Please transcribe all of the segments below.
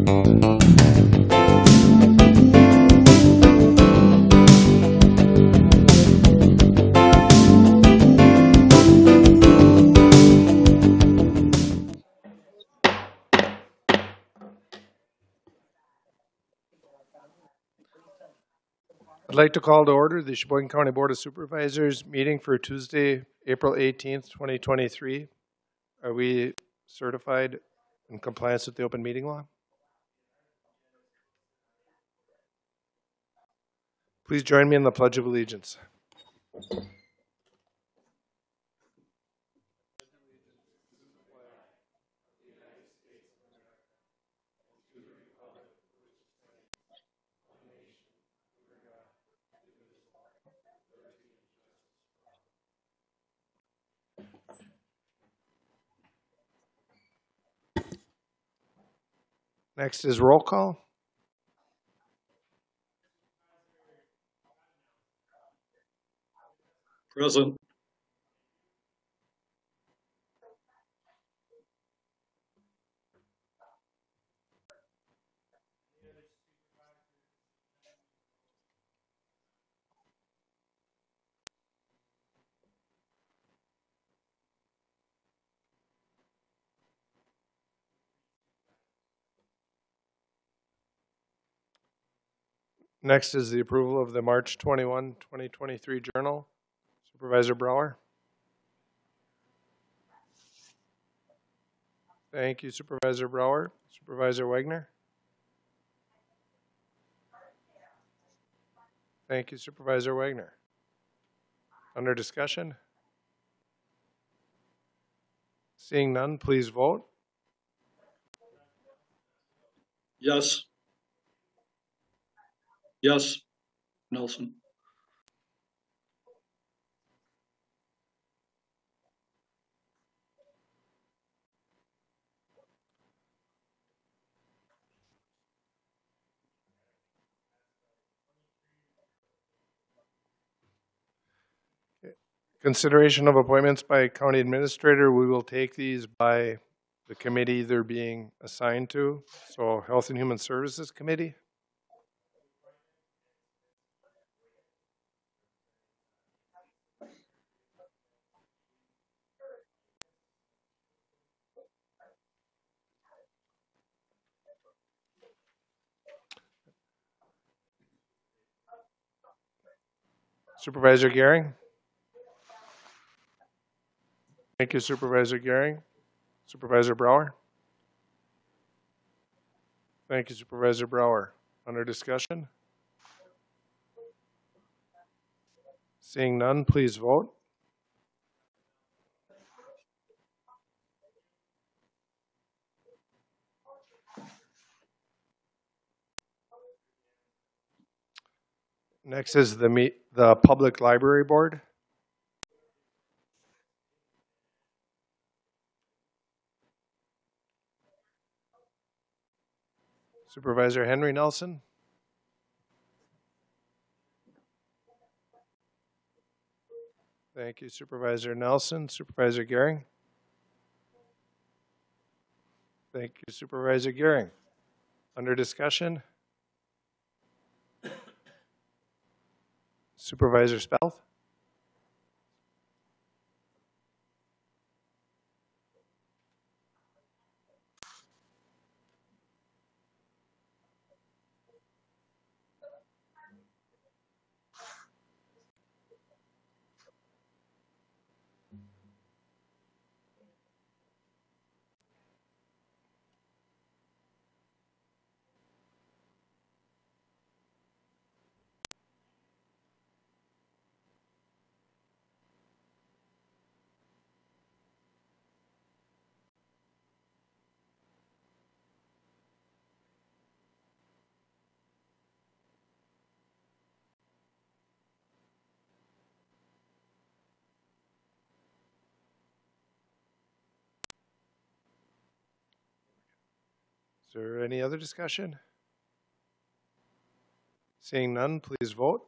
I'd like to call to order the Sheboygan County Board of Supervisors meeting for Tuesday, April 18th, 2023. Are we certified in compliance with the open meeting law? Please join me in the Pledge of Allegiance. Next is roll call. Present. Next is the approval of the March 21, 2023 journal. Supervisor Brower. Thank you, Supervisor Brower. Supervisor Wagner. Thank you, Supervisor Wagner. Under discussion? Seeing none, please vote. Yes. Yes. Nelson. Consideration of appointments by county administrator. We will take these by the committee they're being assigned to. So Health and Human Services Committee. Supervisor Gehring. Thank you, Supervisor Gehring. Supervisor Brower. Thank you, Supervisor Brower. Under discussion? Seeing none, please vote. Next is the Public Library Board. Supervisor Henry Nelson. Thank you, Supervisor Nelson. Supervisor Gehring. Thank you, Supervisor Gehring. Under discussion? Supervisor Spelth. Is there any other discussion? Seeing none, please vote.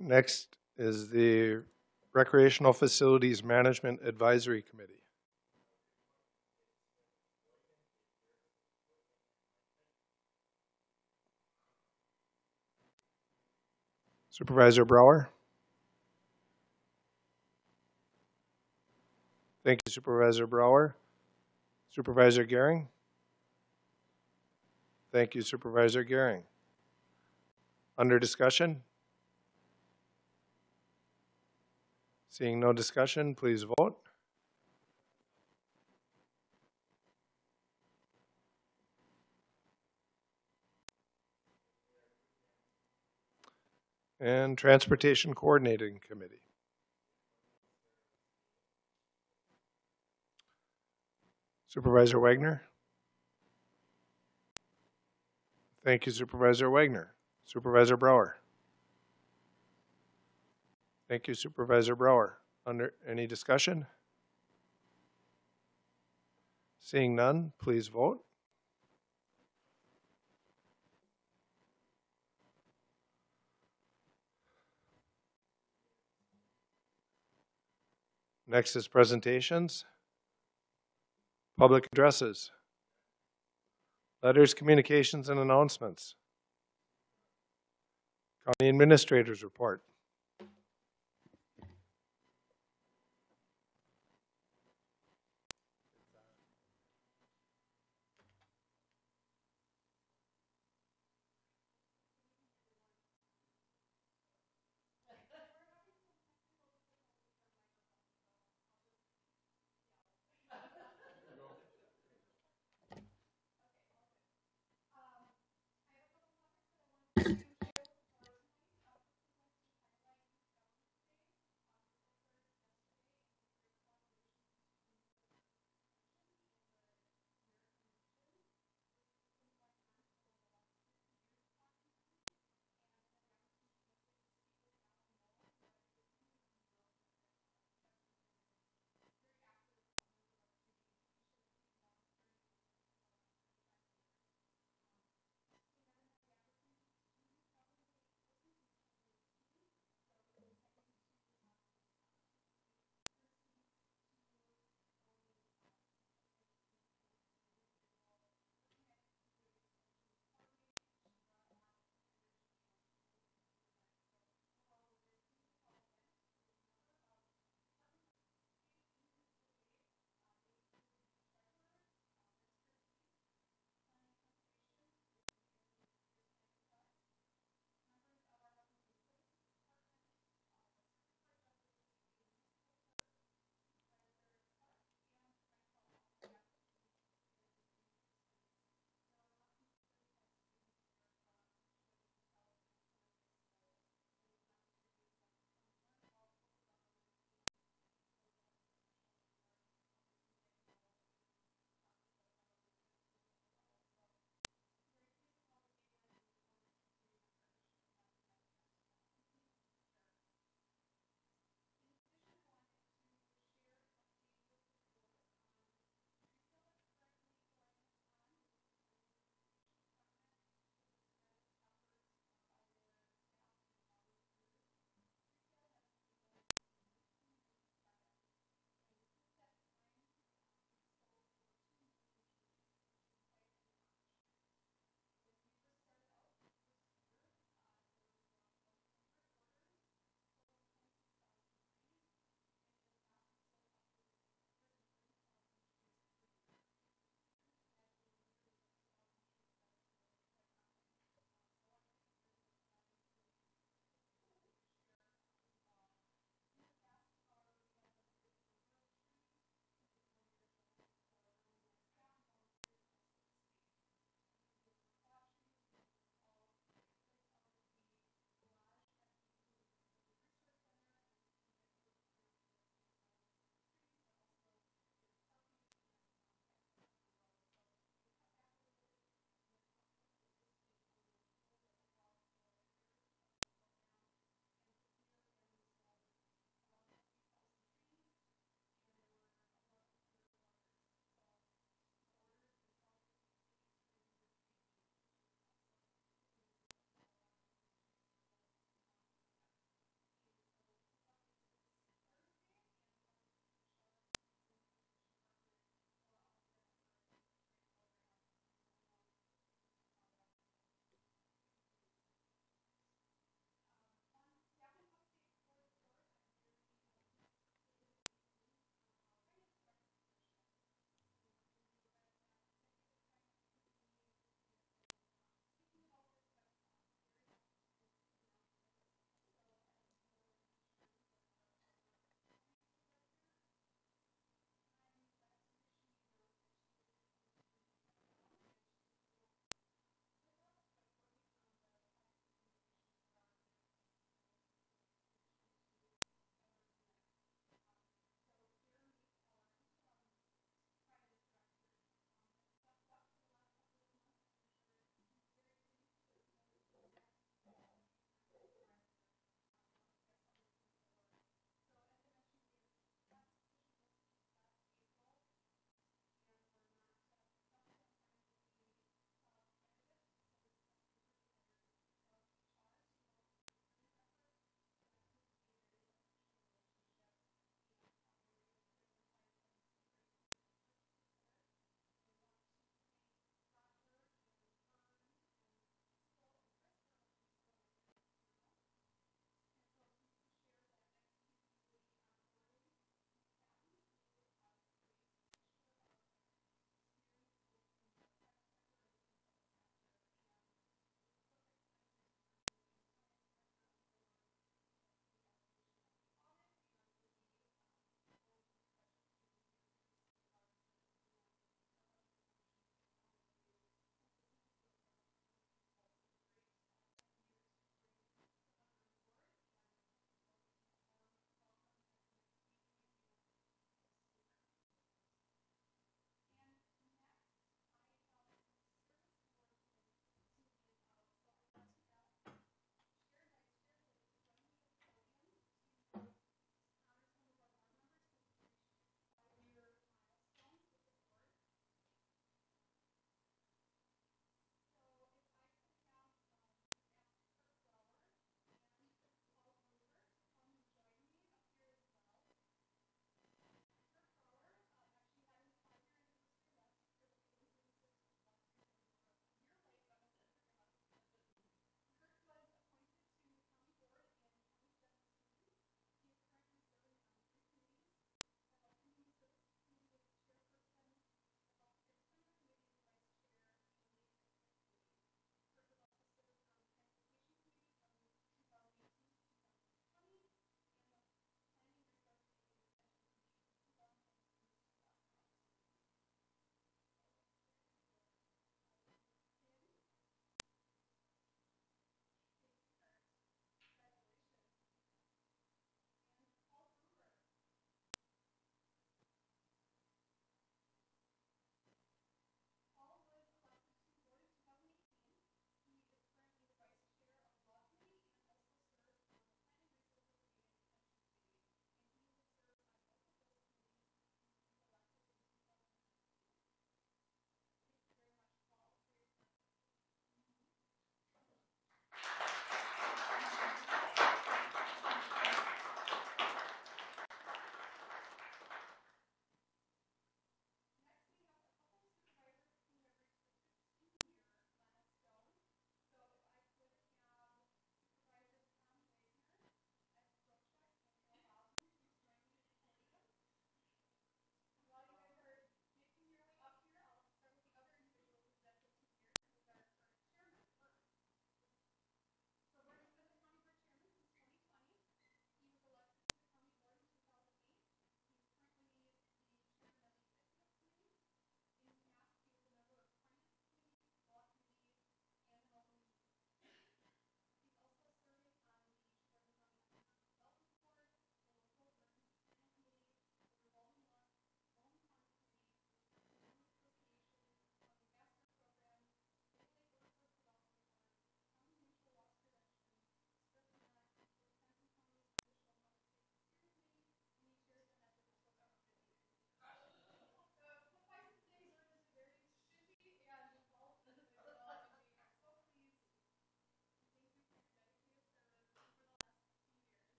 Next is the Recreational Facilities Management Advisory Committee. Supervisor Brower. Thank you, Supervisor Brower. Supervisor Gehring. Thank you, Supervisor Gehring. Under discussion? Seeing no discussion, please vote. And Transportation Coordinating Committee. Supervisor Wagner. Thank you, Supervisor Wagner. Supervisor Brower. Thank you, Supervisor Brower. Under any discussion? Seeing none, please vote. Next is presentations, public addresses, letters, communications, and announcements. County Administrator's Report.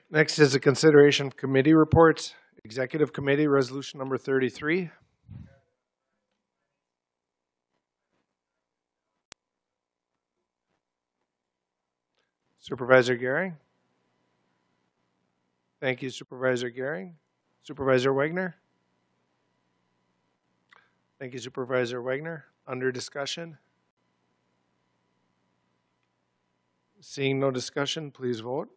Next is a consideration of committee reports. Executive Committee, Resolution number 33. Supervisor Gehring. Thank you, Supervisor Gehring. Supervisor Wagner. Thank you, Supervisor Wagner. Under discussion. Seeing no discussion, please vote.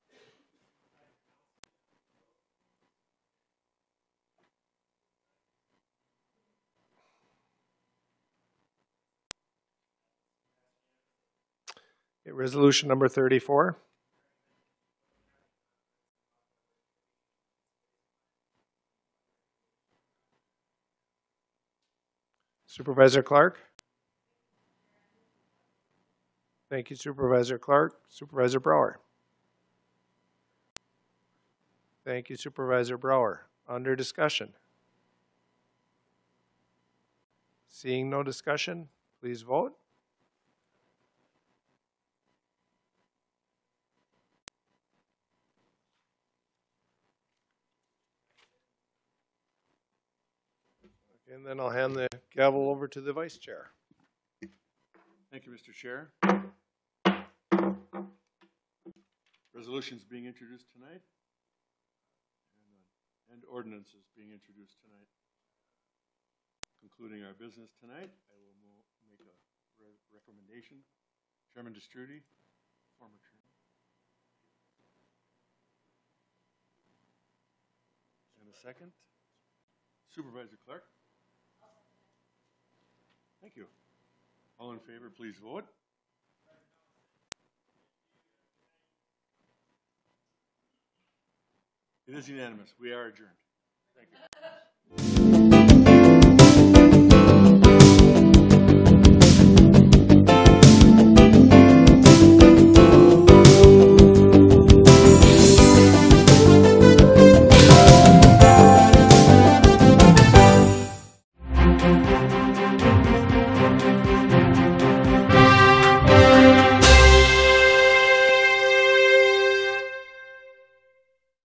Okay, resolution number 34. Supervisor Clark. Thank you, Supervisor Clark. Supervisor Brower. Thank you, Supervisor Brower. Under discussion. Seeing no discussion, please vote. Okay, and then I'll hand the gavel over to the Vice Chair. Thank you, Mr. Chair. Resolutions being introduced tonight and ordinances being introduced tonight. Concluding our business tonight, I will make a recommendation. Chairman Destrudy, former chairman. And a second. Supervisor Clark. Thank you. All in favor, please vote. It is unanimous. We are adjourned. Thank you.